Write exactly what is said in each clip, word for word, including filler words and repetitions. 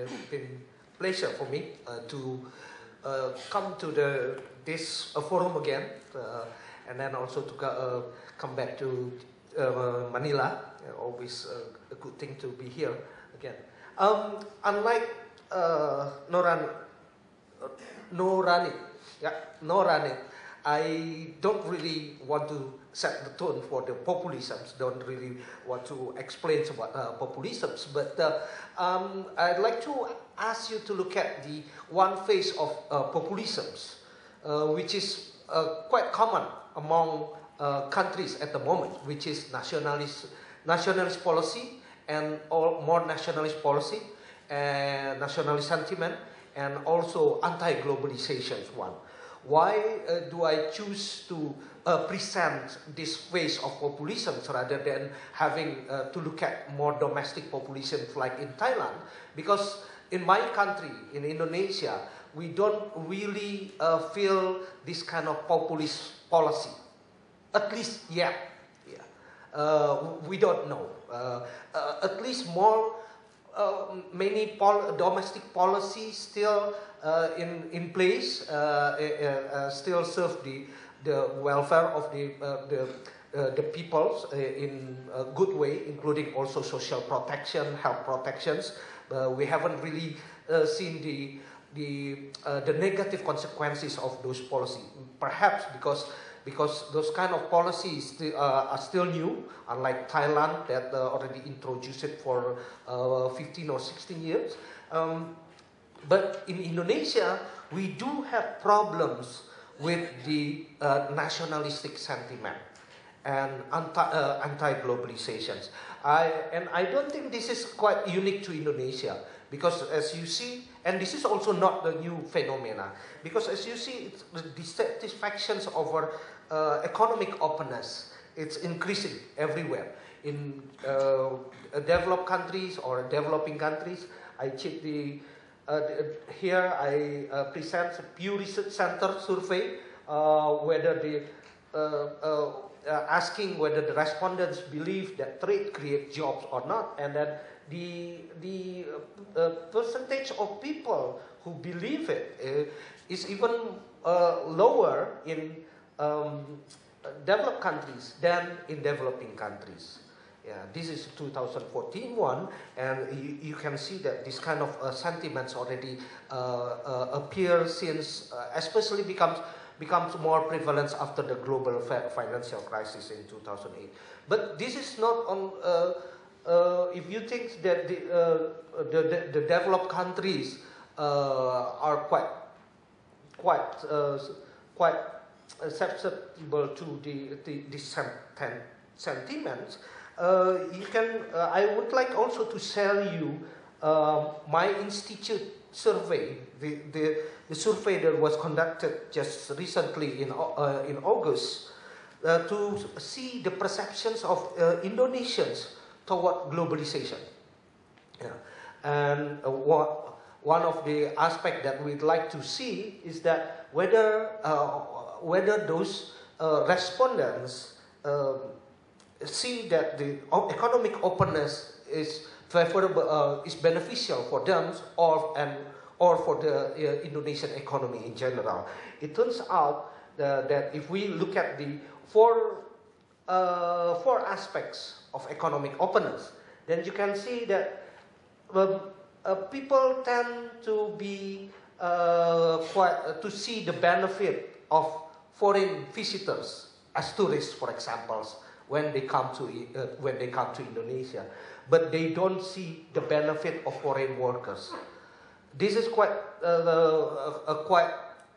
been pleasure for me uh, to uh, come to the this uh, forum again, uh, and then also to uh, come back to uh, Manila. Uh, always uh, a good thing to be here again. Um, unlike uh, Noran, uh, Norani, yeah, Norani, I don't really want to set the tone for the populisms, don't really want to explain about uh, populisms, but uh, um, I'd like to ask you to look at the one phase of uh, populisms, uh, which is uh, quite common among uh, countries at the moment, which is nationalist, nationalist policy and all more nationalist policy, and nationalist sentiment, and also anti-globalization one. Why uh, do I choose to uh, present this phase of populism rather than having uh, to look at more domestic populisms like in Thailand? Because in my country, in Indonesia, we don't really uh, feel this kind of populist policy, at least yet. Yeah. Uh, we don't know. Uh, uh, at least more, uh, many pol domestic policies still Uh, in in place, uh, uh, uh, still serve the the welfare of the uh, the uh, the peoples uh, in a good way, including also social protection, health protections. Uh, we haven't really uh, seen the the uh, the negative consequences of those policies. Perhaps because because those kind of policies still, uh, are still new, unlike Thailand that uh, already introduced it for uh, fifteen or sixteen years. Um, But in Indonesia, we do have problems with the uh, nationalistic sentiment and anti, uh, anti-globalizations. I, and I don't think this is quite unique to Indonesia, because as you see, and this is also not the new phenomena, because as you see, it's the dissatisfactions over uh, economic openness, it's increasing everywhere. In uh, developed countries or developing countries, I check the Uh, here I uh, present a Pew Research Center survey, uh, whether the uh, uh, uh, asking whether the respondents believe that trade creates jobs or not, and then the the uh, percentage of people who believe it uh, is even uh, lower in um, developed countries than in developing countries. Yeah, this is two thousand fourteen one, and you, you can see that this kind of uh, sentiments already uh, uh, appear since, uh, especially becomes becomes more prevalent after the global financial crisis in two thousand eight. But this is not on. Uh, uh, if you think that the uh, the, the, the developed countries uh, are quite quite uh, quite susceptible to the the, the sentiments. Uh, you can. Uh, I would like also to share you uh, my institute survey, the, the the survey that was conducted just recently in uh, in August, uh, to see the perceptions of uh, Indonesians toward globalization. Yeah. And uh, what one of the aspects that we'd like to see is that whether uh, whether those uh, respondents Uh, see that the economic openness is favorable, uh, is beneficial for them, or and or for the uh, Indonesian economy in general. It turns out uh, that if we look at the four uh, four aspects of economic openness, then you can see that um, uh, people tend to be uh, quite uh, to see the benefit of foreign visitors as tourists, for example, when they come to uh, when they come to Indonesia, but they don't see the benefit of foreign workers. This is quite uh, uh, uh, quite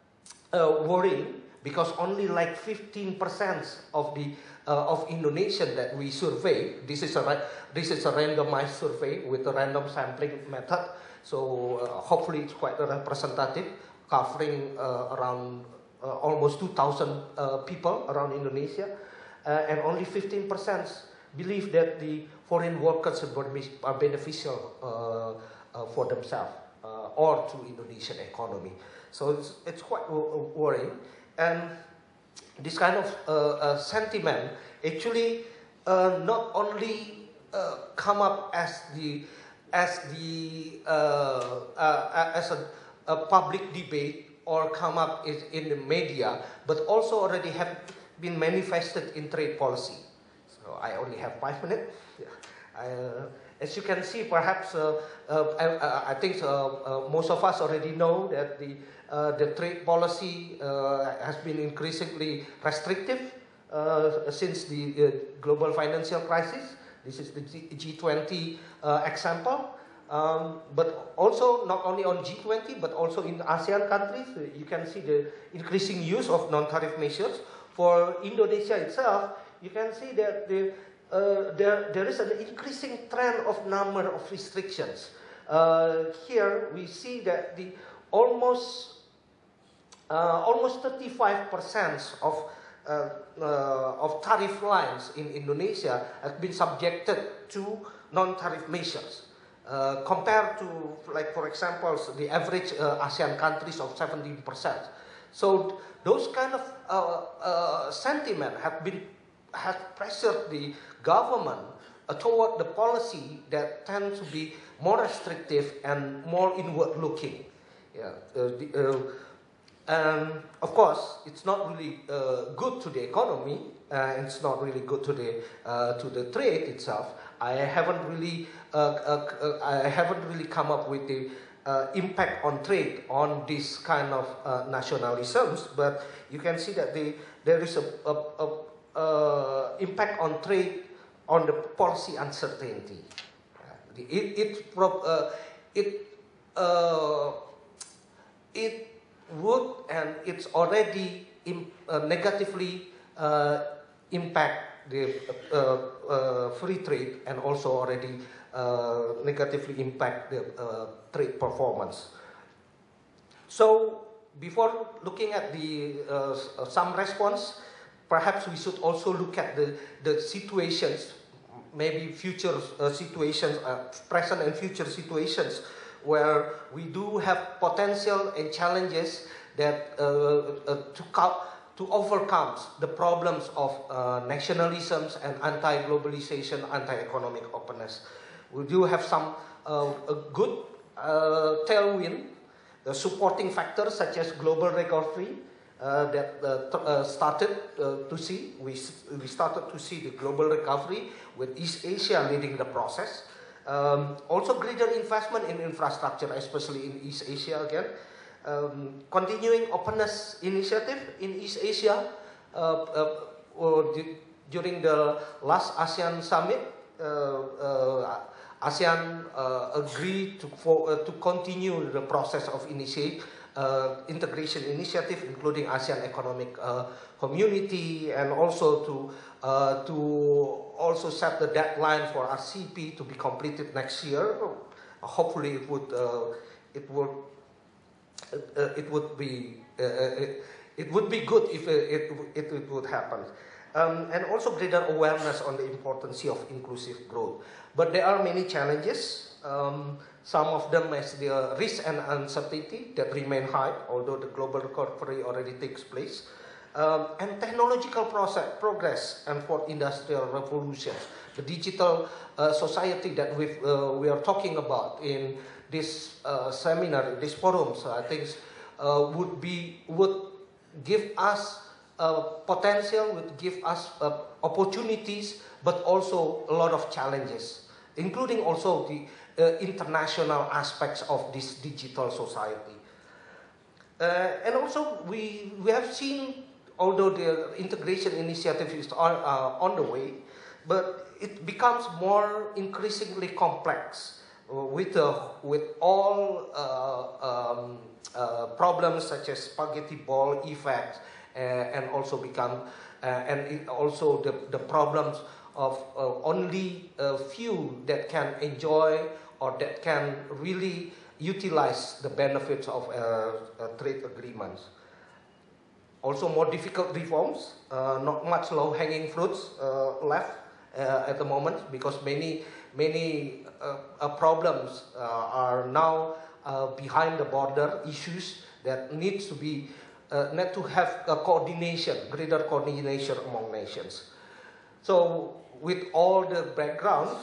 uh, worrying, because only like fifteen percent of the uh, of Indonesian that we survey. This is a this is a randomized survey with a random sampling method. So uh, hopefully it's quite representative, covering uh, around uh, almost two thousand uh, people around Indonesia. Uh, and only fifteen percent believe that the foreign workers are beneficial uh, uh, for themselves uh, or to Indonesian economy. So it's, it's quite worrying. And this kind of uh, uh, sentiment actually uh, not only uh, come up as the as the uh, uh, as a, a public debate or come up in, in the media, but also already have been manifested in trade policy. So I only have five minutes. Yeah. I, uh, as you can see, perhaps uh, uh, I, I think uh, uh, most of us already know that the uh, the trade policy uh, has been increasingly restrictive uh, since the uh, global financial crisis. This is the G twenty uh, example. Um, but also not only on G twenty, but also in ASEAN countries, uh, you can see the increasing use of non-tariff measures. For Indonesia itself, you can see that the, uh, there, there is an increasing trend of number of restrictions. Uh, here we see that the almost uh, almost thirty-five percent of uh, uh, of tariff lines in Indonesia have been subjected to non-tariff measures. Uh, compared to, like, for example, the average uh, ASEAN countries of seventeen percent. So those kind of uh, uh, sentiment have been have pressured the government uh, toward the policy that tends to be more restrictive and more inward-looking. Yeah, uh, the, uh, and of course, it's not really uh, good to the economy. Uh, it's not really good to the uh, to the trade itself. I haven't really uh, uh, I haven't really come up with the uh, impact on trade on this kind of uh, nationalisms, but you can see that the there is a, a, a, a impact on trade on the policy uncertainty. Uh, it it uh, it uh, it would and it's already in, uh, negatively uh, impact the uh, uh, free trade and also already uh, negatively impact the uh, trade performance. So before looking at the uh, some response, perhaps we should also look at the, the situations, maybe future uh, situations, uh, present and future situations where we do have potential and challenges that uh, uh, to count to overcome the problems of uh, nationalisms and anti-globalization, anti-economic openness. We do have some uh, a good uh, tailwind, the supporting factors such as global recovery uh, that uh, uh, started uh, to see. We, we started to see the global recovery with East Asia leading the process. Um, also greater investment in infrastructure, especially in East Asia again. Um, continuing openness initiative in East Asia uh, uh, the, during the last ASEAN summit, uh, uh, ASEAN uh, agreed to, for, uh, to continue the process of initiate uh, integration initiative, including ASEAN Economic uh, Community, and also to uh, to also set the deadline for R C P to be completed next year. Hopefully, it would uh, it would. Uh, it would be uh, it, it would be good if it, it, it would happen, um, and also greater awareness on the importance of inclusive growth. But there are many challenges. Um, some of them as the risk and uncertainty that remain high, although the global recovery already takes place, um, and technological process, progress and fourth industrial revolutions, the digital uh, society that we uh, we are talking about in this uh, seminar, this forum, so I think uh, would be would give us uh, potential, would give us uh, opportunities, but also a lot of challenges, including also the uh, international aspects of this digital society. Uh, and also we we have seen, although the integration initiative is on, uh, on the way, but it becomes more increasingly complex. With, uh, with all uh, um, uh, problems such as spaghetti ball effect, uh, and also become uh, and it also the, the problems of uh, only a few that can enjoy or that can really utilize the benefits of uh, uh, trade agreements. Also more difficult reforms, uh, not much low-hanging fruits uh, left uh, at the moment, because many many uh, uh, problems uh, are now uh, behind the border issues that needs to be uh, need to have a coordination, greater coordination among nations. So with all the backgrounds,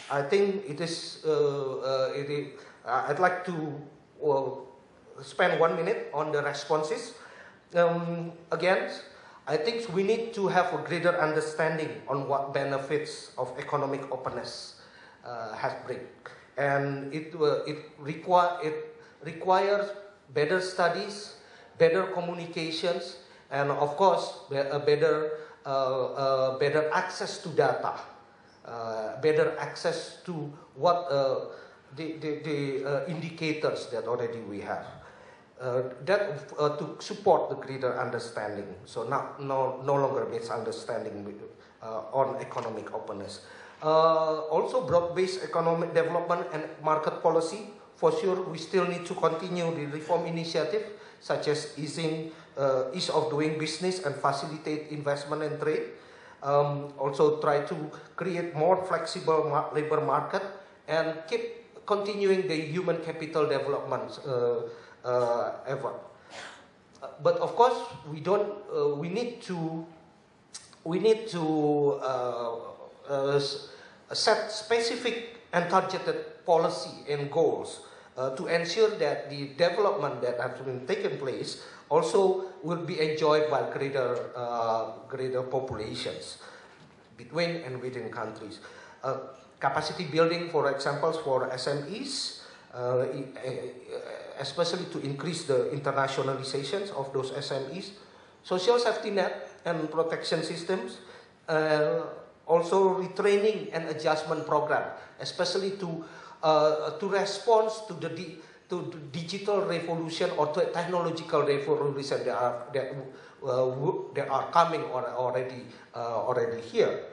I think it is, uh, uh, it is uh, I'd like to uh, spend one minute on the responses. Um, again, I think we need to have a greater understanding on what benefits of economic openness uh, has bring, and it uh, it require it requires better studies, better communications, and of course, a better, uh, uh, better access to data, uh, better access to what uh, the, the, the uh, indicators that already we have. Uh, that uh, to support the greater understanding, so not, no, no longer misunderstanding uh, on economic openness. Uh, also, broad-based economic development and market policy. For sure, we still need to continue the reform initiative, such as easing, uh, ease of doing business and facilitate investment and trade. Um, also try to create more flexible mar labor market and keep continuing the human capital development uh, uh, effort. Uh, but of course, we don't. Uh, we need to. We need to uh, uh, set specific and targeted policy and goals. Uh, to ensure that the development that has been taken place also will be enjoyed by greater, uh, greater populations between and within countries. Uh, capacity building, for example, for S M Es, uh, especially to increase the internationalizations of those S M Es. Social safety net and protection systems, uh, also retraining and adjustment program, especially to Uh, to respond to the di to the digital revolution or to technological revolution that are that uh, that are coming or already uh, already here.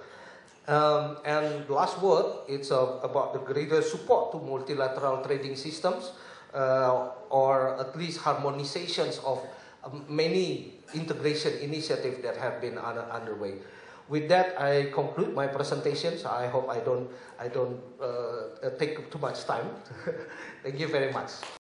Um, and last word, it's uh, about the greater support to multilateral trading systems, uh, or at least harmonizations of um, many integration initiatives that have been under, underway. With that, I conclude my presentations. I hope I don't, I don't uh, take too much time. Thank you very much.